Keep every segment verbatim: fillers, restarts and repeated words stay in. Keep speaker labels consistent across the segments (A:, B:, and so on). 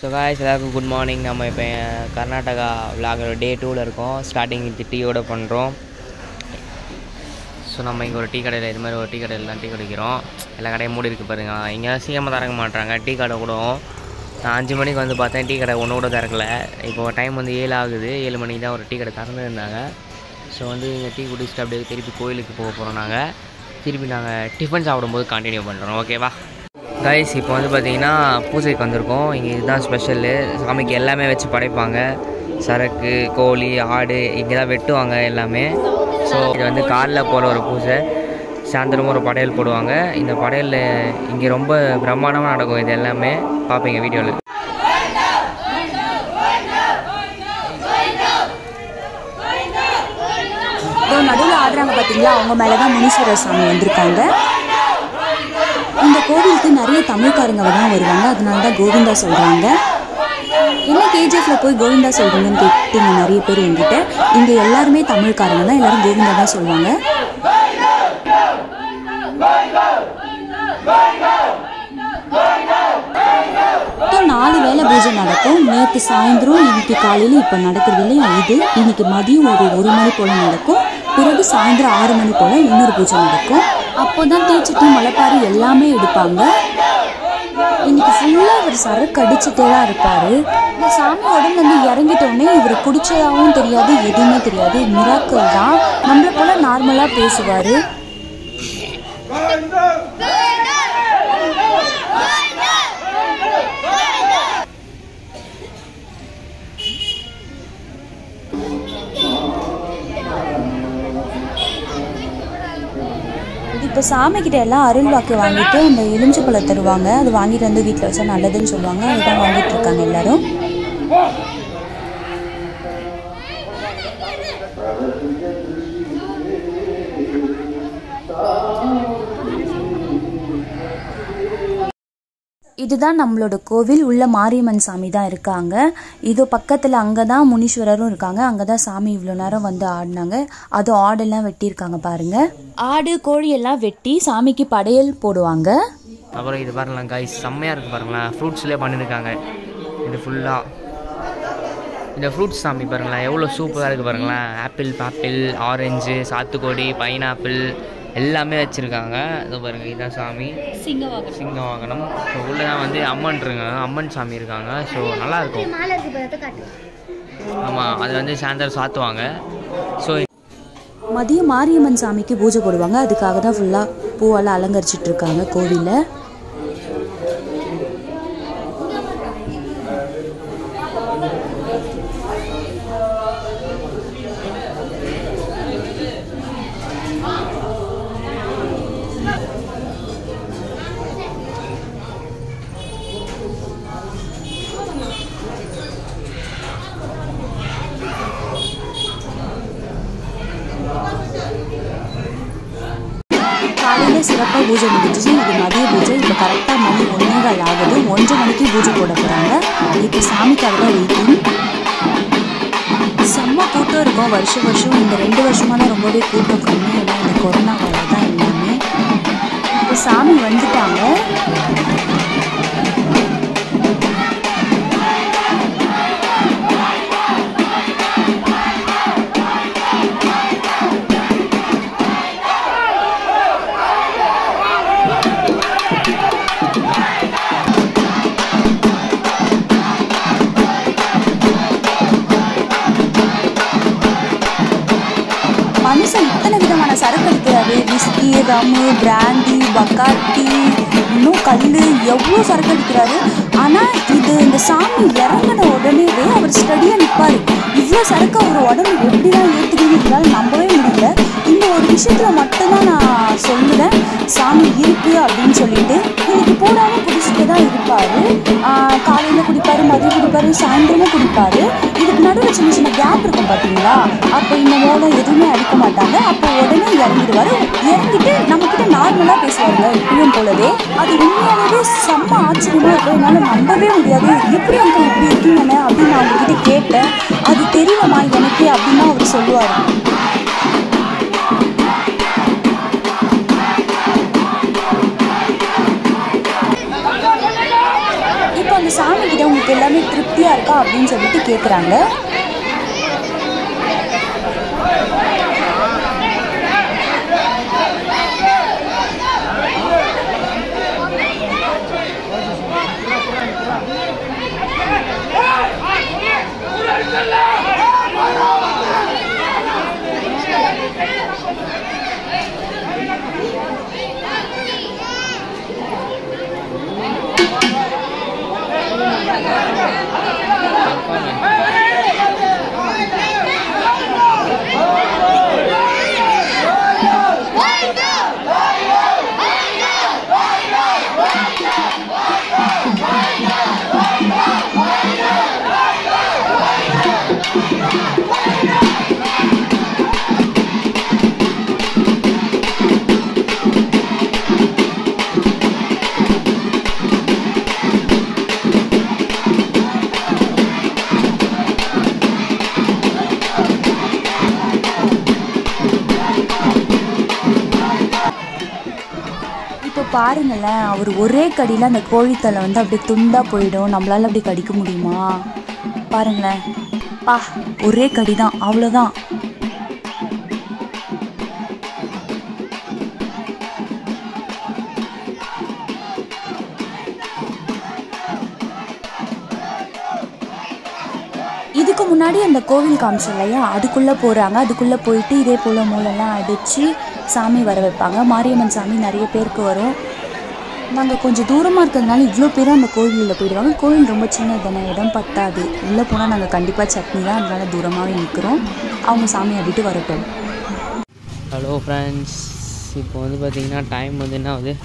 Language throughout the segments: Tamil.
A: ஸோ காய்ஸ் எல்லாருக்கும் குட் மார்னிங். நம்ம இப்போ கர்நாடகா விளாகோட டே டூவில் இருக்கோம். ஸ்டார்டிங் வித் டீயோடு பண்ணுறோம். ஸோ நம்ம இங்கே ஒரு டீ கடையில் இது மாதிரி ஒரு டீ கடையில் தான் டீ குடிக்கிறோம். எல்லா கடையும் மூடி இருக்குது பாருங்க. இங்கே சீக்கிரமாக திறக்க மாட்டாங்க டீ கடை கூட. நான் அஞ்சு மணிக்கு வந்து பார்த்தேன் டீ கடை ஒன்று கூட திறக்கல. இப்போ டைம் வந்து ஏழு ஆகுது. ஏழு மணிக்கு தான் ஒரு டீ கடை திறந்துருந்தாங்க. ஸோ வந்து இங்கே டீ குடிச்சிட்டு அப்படியே திருப்பி கோயிலுக்கு போக போகிறோம். நாங்கள் திருப்பி நாங்கள் டிஃபன் சாப்பிடும்போது கண்டினியூ பண்ணுறோம். ஓகேவா கைஸ்? இப்போ வந்து பார்த்திங்கன்னா பூஜைக்கு வந்திருக்கோம். இங்கே இதுதான் ஸ்பெஷலு. சாமிக்கு எல்லாமே வச்சு படைப்பாங்க. சரக்கு, கோழி, ஆடு இங்கே தான் வெட்டுவாங்க எல்லாமே. ஸோ இது வந்து காலைல போகிற ஒரு பூஜை. சாயந்தரமும் ஒரு படையல் போடுவாங்க. இந்த படையல் இங்கே ரொம்ப பிரம்மாண்டமாக நடக்கும். இது எல்லாமே பார்ப்பீங்க வீடியோவில்.
B: நடுவில் ஆடுறாங்க பார்த்தீங்களா, அவங்க மேலே தான் முனீஸ்வரர் சாமி வந்திருக்காங்க. இந்த கோவிலுக்கு நிறைய தமிழ்காரங்க தான் வருவாங்க. அதனால தான் கோவிந்தா சொல்கிறாங்க. என்ன கேஜிஎஃப்ல போய் கோவிந்தா சொல்கிறீங்கன்னு கேட்டீங்க நிறைய பேர் என்கிட்ட. இங்கே எல்லாருமே தமிழ்காரங்க தான், எல்லாரும் கோவிந்தா தான் சொல்லுவாங்க. நாலு வேலை பூஜை நடக்கும். நேற்று சாயந்தரம், இன்னைக்கு காலையில் இப்போ நடக்கிறது இல்லையா இது, இன்னைக்கு மதியம் ஒரு ஒரு மணி போல் நடக்கும். பிறகு சாயந்தரம் ஆறு மணி போல் இன்னொரு பூஜை நடக்கும். அப்போ தான் தீச்சட்டி, மலைப்பாரி எல்லாமே எடுப்பாங்க. இன்னைக்கு ஃபுல்லாக இவர் சரக்கு அடிச்சுட்டே தான் இருப்பார். இந்த சாமி உடம்புலேருந்து இறங்கிட்டோடனே இவர் குடிச்சதாகவும் தெரியாது, எதுவுமே தெரியாது. மிராக்கள் தான். நம்மளை போல நார்மலாக பேசுவார். இப்போ சாமிக்கிட்ட எல்லாம் அருள் வாக்கு வாங்கிட்டு அந்த எலுமிச்சை பழம் தருவாங்க. அது வாங்கிட்டு வந்து வீட்டில் வச்சா நல்லதுன்னு சொல்லுவாங்க. அதுதான் வாங்கிட்டு இருக்காங்க எல்லாரும். இதுதான் நம்மளோட கோவில். உள்ள மாரியம்மன் சாமி தான் இருக்காங்க. இது பக்கத்தில் அங்கே தான் முனீஸ்வரரும் இருக்காங்க. அங்கே தான் சாமி இவ்வளோ நேரம் வந்து ஆடினாங்க. அது ஆடெல்லாம் வெட்டியிருக்காங்க பாருங்க. ஆடு கோழி எல்லாம் வெட்டி சாமிக்கு படையல் போடுவாங்க.
A: அப்புறம் இது பாருங்களேன் காய்ஸ், செம்மையாக இருக்குது பாருங்களேன். ஃப்ரூட்ஸ்லேயே பண்ணியிருக்காங்க. இது ஃபுல்லாக இந்த ஃப்ரூட்ஸ் சாமி பாருங்களேன், எவ்வளோ சூப்பராக இருக்குது பாருங்களேன். ஆப்பிள் ஆப்பிள் ஆரஞ்சு, சாத்துக்கொடி, பைனாப்பிள் எல்லாமே வச்சுருக்காங்க. இது பாருங்கள், இதுதான் சாமி சிங்கவாகனம் சிங்கவாகனம் ஸோ உள்ளே தான் வந்து அம்மன் இருக்காங்க. அம்மன் சாமி இருக்காங்க. ஸோ நல்லாயிருக்கும். ஆமாம், அது வந்து சாயந்தரம் சாத்துவாங்க. ஸோ
B: மதியம் மாரியம்மன் சாமிக்கு பூஜை போடுவாங்க. அதுக்காக தான் ஃபுல்லாக பூவெல்லாம் அலங்கரிச்சிட்டு இருக்காங்க கோவிலில். காலையில் சிறப்பாக பூஜை முடிஞ்சிச்சு. இது மதிய பூஜை. இப்போ கரெக்டாக மணி ஒன்றேகால் ஆகுது. ஒன்றரை மணிக்கு பூஜை போட போகிறாங்க. இப்போ சாமிக்காக தான் வெயிட்டிங். செம்ம கூட்டம் இருக்கும் வருஷம் வருஷம். இந்த ரெண்டு வருஷமாக தான் ரொம்பவே கூட்டம் கம்மி. ஏன்னா இந்த கொரோனாவால் தான் எல்லாமே. இப்போ சாமி வந்துட்டாங்க. மனுஷன் இத்தனை விதமான சரக்கு அடிக்கிறாரு. விஸ்கி, ரம்மு, பிராண்டி, பக்காட்டி, இன்னும் கல், எவ்வளோ சரக்கு அடிக்கிறாரு. ஆனால் இது இந்த சாமி இறங்கின உடனேவே அவர் ஸ்டடியாக நிற்பார். இவ்வளோ சரக்கு அவர் உடம்பு எப்படிலாம் ஏற்றுக்கிறீங்களால் நம்பவே முடியல. இந்த ஒரு விஷயத்தில் மட்டும்தான் நான் சொல்லுவேன், சாமி இருக்குது அப்படின்னு சொல்லிட்டு. இன்னைக்கு போடாமல் குடிச்சிட்டு தான் இருப்பார். காலையில் குடிப்பார், மதியம் குடிப்பார், சாயந்தரமும் குடிப்பார். இதுக்கு நடுவில் சின்ன சின்ன கேப் இருக்கும் பார்த்தீங்களா, அப்போ இந்த மோளம் எதுவுமே அடிக்க மாட்டாங்க. அப்போ உடனே இறங்கிடுவார். இறங்கிட்டு நம்மக்கிட்ட நார்மலாக பேசுவாங்க இப்பயும் போலவே. அது உண்மையாகவே செம்ம ஆச்சரியமாக இருக்கும். என்னால் நம்பவே முடியாது. எப்படி அங்கே இப்படி இருக்கீங்கன்னு அப்படின்னு நான் அவங்ககிட்ட கேட்டேன். அது தெரியலம்மா எனக்கு அப்படின்னா அவர் சொல்லுவார். சாமி கிட்ட உங்களுக்கு எல்லாமே திருப்தியாக இருக்கா அப்படின்னு சொல்லிட்டு கேட்குறாங்க. பாருங்களேன், அவர் ஒரே கடியில் அந்த கோழித்தலை வந்து அப்படியே துண்டாக போயிடும். நம்மளால் அப்படி கடிக்க முடியுமா? பாருங்களேன், பா ஒரே கடி தான், அவ்வளோதான். இதுக்கு முன்னாடி அந்த கோவில் காமிச்சோம் இல்லையா, அதுக்குள்ளே போகிறாங்க. அதுக்குள்ளே போயிட்டு இதே போல் மூலெல்லாம் அடித்து சாமி வர வைப்பாங்க. மாரியம்மன் சாமி நிறைய பேருக்கு வரும். நாங்கள் கொஞ்சம் தூரமாக இருக்கிறதுனால இவ்வளோ பேரும் அந்த கோவிலில் போயிடுவாங்க. கோவில் ரொம்ப சின்ன தானே, இடம் பத்தாது. உள்ளே போனால் நாங்கள் கண்டிப்பாக சட்னி தான், அதனால தூரமாகவே நிற்கிறோம். அவங்க சாமி அப்படிட்டு வரட்டும்.
A: ஹலோ ஃப்ரெண்ட்ஸ், இப்போ வந்து பார்த்திங்கன்னா டைம் வந்து என்ன ஆகுது,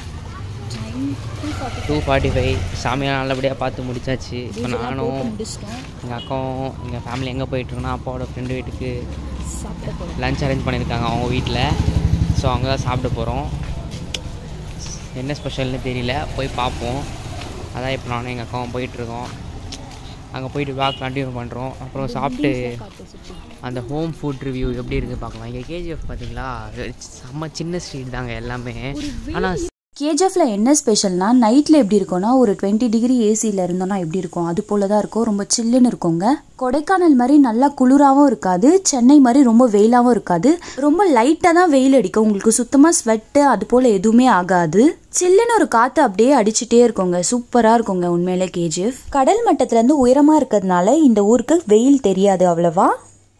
A: டூ ஃபார்ட்டி ஃபைவ். சாமியாக நல்லபடியாக பார்த்து முடிச்சாச்சு. இப்போ நானும் எங்கள் அக்காவும் எங்கள் ஃபேமிலி எங்கே போயிட்டுருக்கோன்னா அப்பாவோட ஃப்ரெண்டு வீட்டுக்கு லன்ச் அரேஞ்ச் பண்ணியிருக்காங்க அவங்க வீட்டில். ஸோ அங்கே தான் சாப்பிட போகிறோம். என்ன ஸ்பெஷல்னு தெரியல, போய் பார்ப்போம். அதான் இப்போ நானும் எங்கள் அக்காவும் போயிட்டுருக்கோம். அங்கே போயிட்டு விளாக் கண்டினியூ பண்ணுறோம். அப்புறம் சாப்பிட்டு அந்த ஹோம் ஃபுட் ரிவ்யூ எப்படி இருக்குது பார்க்கலாம். இங்கே கேஜிஎஃப் பார்த்தீங்களா, செம்ம சின்ன ஸ்ட்ரீட் தாங்க எல்லாமே. ஆனால்
B: கேஜிஎஃப்ல என்ன ஸ்பெஷல்னா, நைட்டில் எப்படி இருக்கும்னா ஒரு டுவெண்ட்டி டிகிரி ஏசியில் இருந்தோன்னா எப்படி இருக்கும் அது போல தான் இருக்கும். ரொம்ப சில்லுன்னு இருக்குங்க. கொடைக்கானல் மாதிரி நல்லா குளிராகவும் இருக்காது, சென்னை மாதிரி ரொம்ப வெயிலாகவும் இருக்காது. ரொம்ப லைட்டாக தான் வெயில் அடிக்கும். உங்களுக்கு சுத்தமாக ஸ்வெட்டு அது போல் எதுவுமே ஆகாது. சில்லுன்னு ஒரு காற்று அப்படியே அடிச்சுட்டே இருக்குங்க. சூப்பராக இருக்குங்க உண்மையிலே கேஜிஎஃப். கடல் மட்டத்துலேருந்து உயரமாக இருக்கிறதுனால இந்த ஊருக்கு வெயில் தெரியாது அவ்வளவா.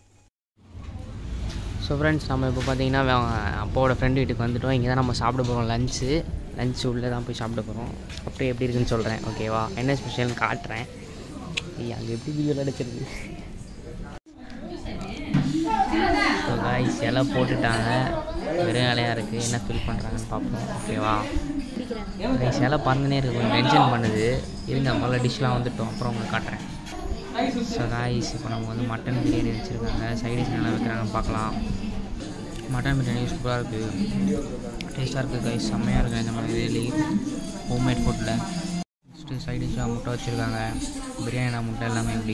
A: ஸோ ஃப்ரெண்ட்ஸ், நம்ம இப்போ பார்த்தீங்கன்னா அப்பாவோட ஃப்ரெண்டு வீட்டுக்கு வந்துவிட்டோம். இங்கே தான் நம்ம சாப்பிட போகிறோம் லஞ்சு. லஞ்சு உள்ளே தான் போய் சாப்பிட போகிறோம். அப்படியே எப்படி இருக்குன்னு சொல்கிறேன், ஓகேவா? என்ன ஸ்பெஷல்னு காட்டுறேன். அங்கே எப்படி வீடியோவில் எடுக்கிறது. ஸோ காய்ஸ் எல்லாம் போட்டுட்டாங்க, வெறும் வேலையாக இருக்குது. என்ன ஃபீல் பண்ணுறாங்கன்னு பார்ப்போம், ஓகேவா? காய்ஸ் எல்லாம் பறந்துனே இருக்குது, கொஞ்சம் டென்ஷன் பண்ணுது. இருங்க, முதல்ல டிஷ்லாம் வந்துட்டோம், அப்புறம் உங்களுக்கு காட்டுறேன். ஸோ காய்ஸ், இப்போ நமக்கு வந்து மட்டன் பிரியாணி வச்சுருக்காங்க. சைடிஷ் நல்லா வைக்கிறாங்கன்னு பார்க்கலாம். மட்டன் பிரியாணி சூப்பராக இருக்குது, டேஸ்ட்டாக இருக்குது காய்ஸ், செம்மையாக இருக்குது. இந்த மாதிரி டெய்லி ஹோம்மேட் ஃபுட்டில் ஃபஸ்ட்டு சைடிஷாக முட்டை வச்சுருக்காங்க. பிரியாணி முட்டை எல்லாமே எப்படி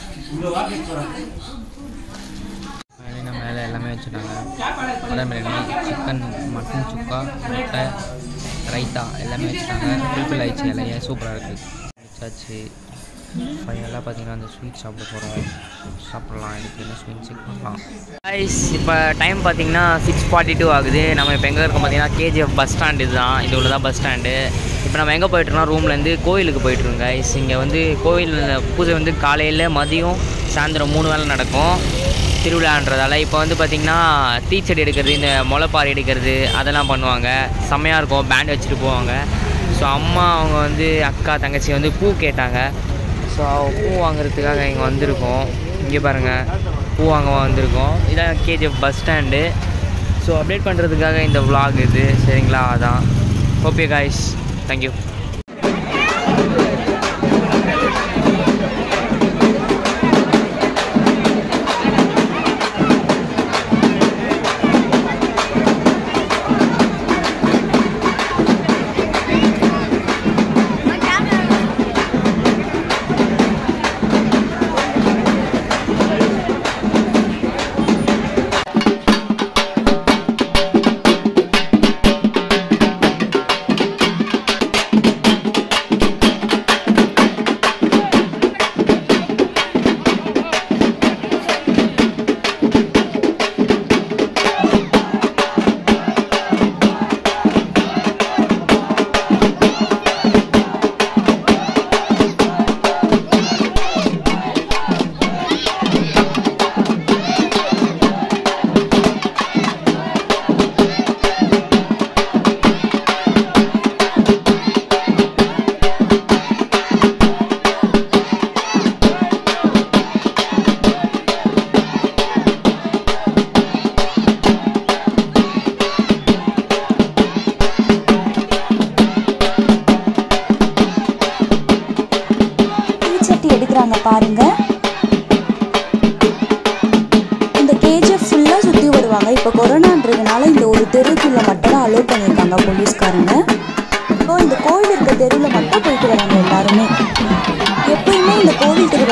A: மேலே மேலே எல்லாமே வச்சுருக்காங்க. Mutton biryani, chicken, mutton chukka, முட்டை, ரைத்தா எல்லாமே வச்சுருக்காங்க. ஃபுல்ஃபில் ஆயிடுச்சு, இலைய சூப்பராக இருக்குது. வச்சாச்சு. ஃபைனலாக பார்த்தீங்கன்னா அந்த ஸ்வீட் சாப்பிட போகிறோம். சாப்பிட்லாம், எடுத்து என்ன ஸ்வீட் செக் பண்ணலாம். கைஸ், இப்போ டைம் பார்த்தீங்கன்னா சிக்ஸ் ஃபார்ட்டி டூ ஆகுது. நம்ம இப்போ எங்கே இருக்கோம் பார்த்தீங்கன்னா கேஜிஎஃப் பஸ் ஸ்டாண்டு. இதுதான், இது உள்ள தான் பஸ் ஸ்டாண்டு. இப்போ நம்ம எங்கே போய்ட்டுருக்கோம், ரூம்லேருந்து கோவிலுக்கு போய்ட்டுருக்கோம் கைஸ். இங்கே வந்து கோவில் பூஜை வந்து காலையில், மதியம், சாயந்தரம் மூணு வேளை நடக்கும் திருவிழான்றதால. இப்போ வந்து பார்த்திங்கன்னா தீச்செடி எடுக்கிறது, இந்த முளைப்பாறை எடுக்கிறது அதெல்லாம் பண்ணுவாங்க. செம்மையாக இருக்கும், பேண்ட் வச்சுட்டு போவாங்க. ஸோ அம்மா அவங்க வந்து அக்கா தங்கச்சி வந்து பூ கேட்டாங்க. ஸோ பூ வாங்குறதுக்காக இங்கே வந்திருக்கோம். இங்கே பாருங்கள், பூ வாங்க வந்திருக்கோம். இதான் KGF bus stand. So update பண்ணுறதுக்காக இந்த vlog இது, சரிங்களா? அதான். Okay guys, thank you.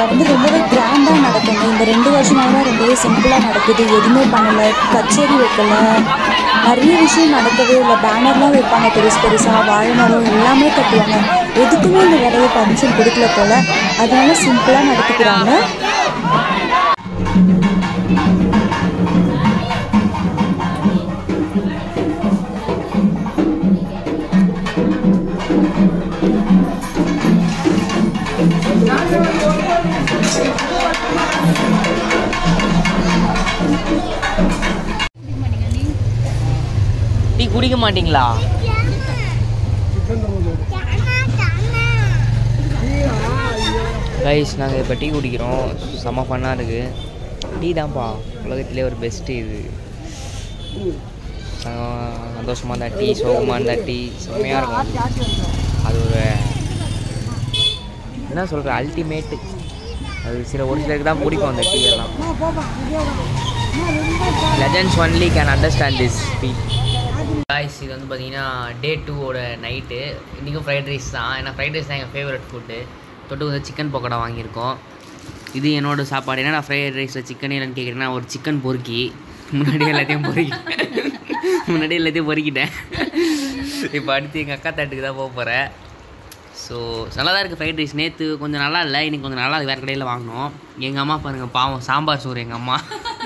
B: விழா வந்து ரொம்பவே கிராண்டாக நடக்குங்க. இந்த ரெண்டு வருஷமாக தான் ரொம்பவே சிம்பிளாக நடக்குது. எதுவுமே பண்ணலை, கச்சேரி வைக்கலை, நிறைய விஷயம் நடக்கவே இல்லை. பேனர்லாம் வைப்பாங்க பெருசு பெருசாக, வாழை மரம் எல்லாமே கட்டுவாங்க. எதுக்குமே இந்த தடவை பர்மிஷன் கொடுக்கல போல், அதனால சிம்பிளாக நடத்திக்கிறாங்க.
A: டீ குடிக்க மாட்டீங்களா? கைஸ் நாங்கள் இப்போ டீ குடிக்கிறோம். செம்ம ஃபன்னாக இருக்குது. டீ தான்ப்பா உலகத்திலே ஒரு பெஸ்ட்டு. இது சந்தோஷமாக இருந்தால் டீ, சோகமாக இருந்தால் டீ செம்மையாக இருக்கும். அது ஒரு என்ன சொல்கிற அல்டிமேட்டு. அது சில ஒரு சிலருக்கு தான் பிடிக்கும் அந்த டீ எல்லாம். Legends only can understand this feel. Guys இது வந்து பார்த்தீங்கன்னா டே டூவோட நைட்டு. இன்றைக்கும் ஃப்ரைட் ரைஸ் தான். ஏன்னா ஃப்ரைட் ரைஸ் தான் எங்கள் ஃபேவரட் ஃபுட்டு. தொட்டு வந்து சிக்கன் பக்கோடா வாங்கியிருக்கோம். இது என்னோடய சாப்பாடு. ஏன்னா நான் ஃப்ரைட் ரைஸில் சிக்கனே இல்லைன்னு கேட்குறேன்னா ஒரு சிக்கன் பொறுக்கி முன்னாடி எல்லாத்தையும் பொறுக்கி முன்னாடி எல்லாத்தையும் பொறுக்கிட்டேன். இப்போ அடுத்து எங்கள் அக்கா தட்டுக்கு தான் போக போகிறேன். ஸோ நல்லா தான் இருக்குது ஃப்ரைட் ரைஸ். நேற்று கொஞ்சம் நல்லா இல்லை, இன்றைக்கி கொஞ்சம் நல்லா வேறு கடையில் வாங்கினோம். எங்கள் அம்மா பாருங்கள் பாவம், சாம்பார் சோறு எங்கள் அம்மா.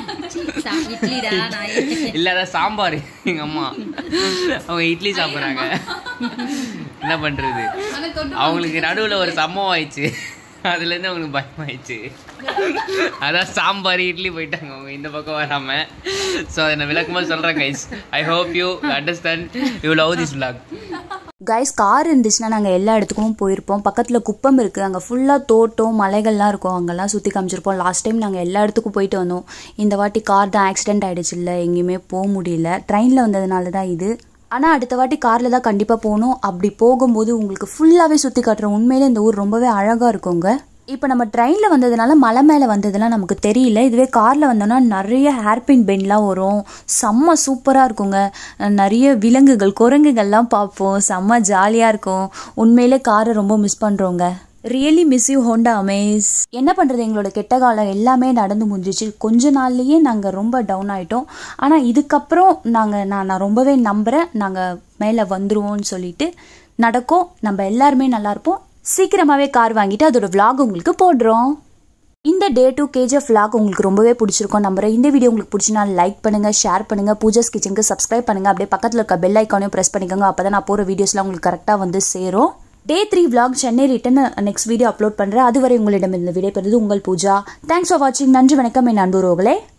A: இல்லை அதான் சாம்பார் எங்கள் அம்மா. அவங்க இட்லி சாப்பிட்றாங்க. என்ன பண்ணுறது, அவங்களுக்கு நடுவில் ஒரு சம்பவம் ஆயிடுச்சு. அதுலேருந்து அவங்களுக்கு பயமாயிடுச்சு. அதான் சாம்பார் இட்லி போயிட்டாங்க அவங்க இந்த பக்கம் வராமல். ஸோ அதை நான் விளக்கமாக சொல்கிறேன் guys. I hope you understand, you love this vlog.
B: Guys car இருந்துச்சுன்னா நாங்கள் எல்லா இடத்துக்கும் போயிருப்போம். பக்கத்தில் குப்பம் இருக்குது, அங்கே ஃபுல்லாக தோட்டம் மலைகள்லாம் இருக்கும், அங்கெல்லாம் சுற்றி காமிச்சிருப்போம். லாஸ்ட் டைம் நாங்கள் எல்லா இடத்துக்கும் போயிட்டு வந்தோம். இந்த வாட்டி கார் தான் ஆக்சிடென்ட் ஆகிடுச்சு, இல்லை எங்கேயுமே போக முடியல. ட்ரெயினில் வந்ததுனால தான் இது. ஆனால் அடுத்த வாட்டி காரில் தான் கண்டிப்பாக போகணும். அப்படி போகும்போது உங்களுக்கு ஃபுல்லாகவே சுற்றி காட்டுறோம். உண்மையிலே இந்த ஊர் ரொம்பவே அழகாக இருக்குங்க. இப்போ நம்ம ட்ரெயினில் வந்ததுனால மலை மேலே வந்ததுலாம் நமக்கு தெரியல. இதுவே காரில் வந்தோன்னா நிறைய ஹேர்பின் பெண்ட்லாம் வரும், செம்ம சூப்பராக இருக்குங்க. நிறைய விலங்குகள், குரங்குகள்லாம் பார்ப்போம், செம்ம ஜாலியாக இருக்கும். உண்மையிலே காரை ரொம்ப மிஸ் பண்ணுறோங்க. Really miss you Honda Amaze. என்ன பண்ணுறது, எங்களோட கெட்ட காலம் எல்லாமே நடந்து முடிஞ்சிச்சு. கொஞ்ச நாள்லேயே நாங்கள் ரொம்ப டவுன் ஆகிட்டோம். ஆனால் இதுக்கப்புறம் நாங்கள் நான் நான் ரொம்பவே நம்புகிறேன், நாங்கள் மேலே வந்துடுவோம்னு சொல்லிட்டு நடக்கும். நம்ம எல்லாருமே நல்லாயிருப்போம். சீக்கிரமாகவே கார் வாங்கிட்டு அதோட விளாக் உங்களுக்கு போடுறோம். இந்த டே டூ கேஜிஎஃப் விளாக் உங்களுக்கு ரொம்பவே பிடிச்சிருக்கும் நம்புறேன். இந்த வீடியோ உங்களுக்கு பிடிச்சினா லைக் பண்ணுங்கள், ஷேர் பண்ணுங்கள், பூஜாஸ் கிச்சனுக்கு சப்ஸ்கிரைப் பண்ணுங்கள். அப்படியே பக்கத்தில் இருக்க பெல் ஐக்கானையும் ப்ரெஸ் பண்ணிக்கோங்க. அப்போ தான் நான் போகிற வீடியோஸ்லாம் உங்களுக்கு கரெக்டாக வந்து சேரும். Day three vlog Chennai return next video upload பண்ணுறேன். அதுவரை உங்களிடம் இந்த விடைபெறுவது உங்கள் பூஜா. தேங்க்ஸ் ஃபார் வாட்சிங். நன்றி, வணக்கம் என் அன்புறவுகளே.